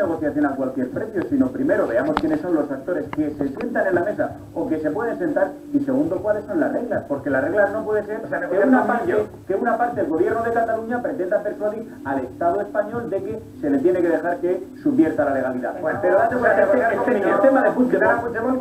negociación a cualquier precio, sino primero veamos quiénes son los actores que se sientan en la mesa o que se pueden sentar, y segundo, cuáles son las reglas, porque las reglas no puede ser que una parte del gobierno de Cataluña pretenda persuadir al Estado español de que se le tiene que dejar que subvierta la legalidad. Bueno, pero date cuenta, el tema de Puigdemont,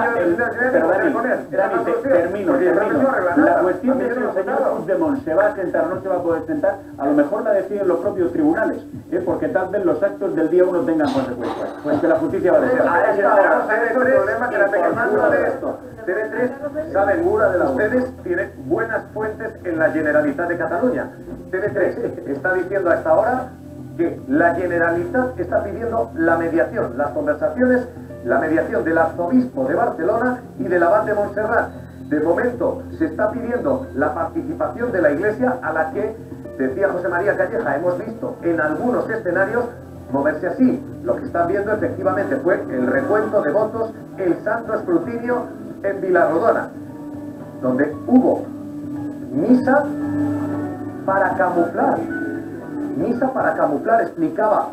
termino. La cuestión de si el señor Puigdemont se va a sentar o no se va a poder sentar, a lo mejor la deciden los propios tribunales, porque tal vez los actos del día 1 tengan consecuencias, pues que la justicia va a decir. El problema que la pequeña de esto. TV3 sabe Mura de ustedes, tiene buenas fuentes en la Generalitat de Cataluña. TV3 está diciendo a esta hora que la Generalitat está pidiendo la mediación, las conversaciones, la mediación del arzobispo de Barcelona y del abad de Montserrat. De momento se está pidiendo la participación de la Iglesia, a la que, decía José María Calleja, hemos visto en algunos escenarios moverse así. Lo que están viendo efectivamente fue el recuento de votos, el santo escrutinio en Vilarrodona, donde hubo misa para camuflar, explicaba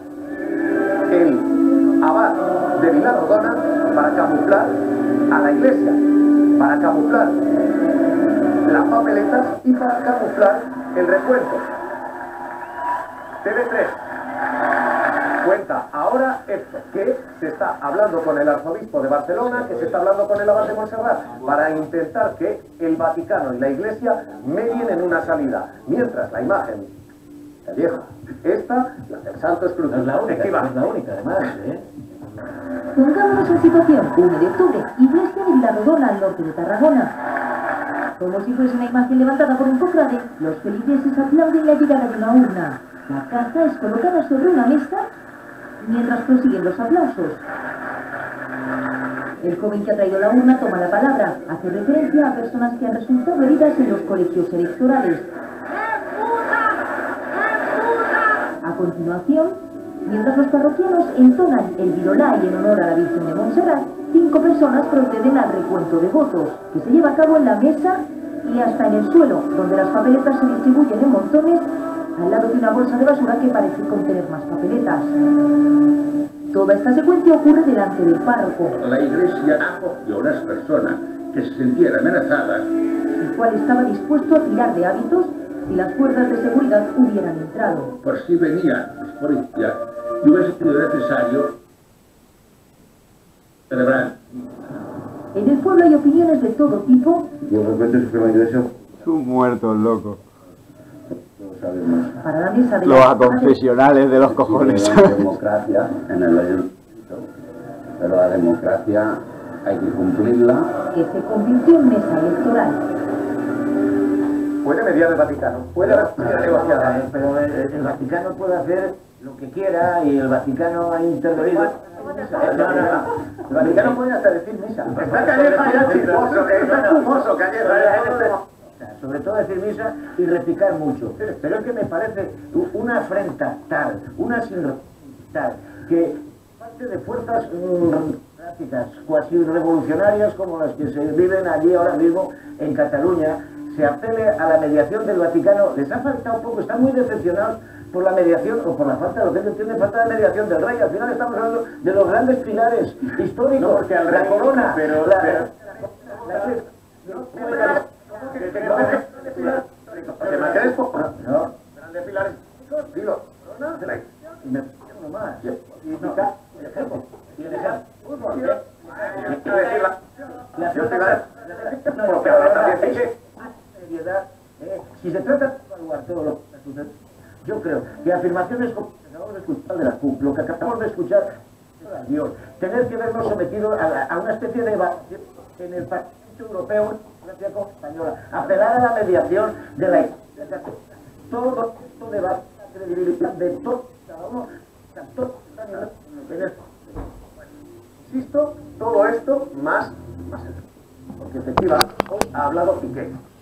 el abad de Vilarrodona, para camuflar a la Iglesia, para camuflar las papeletas y para camuflar el recuento. TV3 cuenta ahora esto, que se está hablando con el arzobispo de Barcelona, que se está hablando con el abad de Montserrat, para intentar que el Vaticano y la Iglesia medien en una salida, mientras la imagen, la vieja, esta, la del Santo Escrutinio, es la única además, Pongámonos en situación, 1 de octubre, iglesia de Vilarrodona, al norte de Tarragona. Como si fuese una imagen levantada por un cofrade, los feligreses aplauden la llegada de una urna. La carta es colocada sobre una mesa mientras prosiguen los aplausos. El joven que ha traído la urna toma la palabra, hace referencia a personas que han resultado heridas en los colegios electorales. A continuación, mientras los parroquianos entonan el Virolai en honor a la Virgen de Montserrat, 5 personas proceden al recuento de votos, que se lleva a cabo en la mesa y hasta en el suelo, donde las papeletas se distribuyen en montones, al lado de una bolsa de basura que parece contener más papeletas. Toda esta secuencia ocurre delante del párroco. La Iglesia acogió a unas personas que se sintieran amenazadas, el cual estaba dispuesto a tirar de hábitos si las fuerzas de seguridad hubieran entrado. por si venían los policías y hubiese sido necesario celebrar. En el pueblo hay opiniones de todo tipo. Yo recuerdo Suprema Iglesia. Un muerto, loco. Para la mesa de Los aconfesionales de los cojones. La democracia en el ayuntamiento, pero la democracia hay que cumplirla. que se convirtió en mesa electoral. Puede mediar el Vaticano, puede negociar. Pero el Vaticano puede hacer lo que quiera y el Vaticano ha intervenido. El Vaticano puede hasta decir misa. Está Calleja ya chismoso, está espumoso Calleja. Sobre todo decir misa y repicar mucho. Pero es que me parece una afrenta tal, una sin tal, que parte de fuerzas prácticas, cuasi revolucionarias como las que se viven allí ahora mismo en Cataluña, se apele a la mediación del Vaticano. Les ha faltado poco, están muy decepcionados por la mediación, o por la falta de lo que ellos entienden, falta de mediación del rey. Al final estamos hablando de los grandes pilares históricos, No, porque al la rey, corona, pero grandes pilares, digo, si se trata de evaluar todo lo que sucede, yo creo que afirmaciones como lo que acabamos de escuchar de la CUP, lo que acabamos de escuchar de Dios, tener que vernos sometidos a una especie de evaluación en el Parlamento Europeo, española, apelar a la mediación de la Iglesia, todo esto de la credibilidad de todo, cada uno, insisto, todo esto más, porque efectivamente hoy ha hablado Piqué.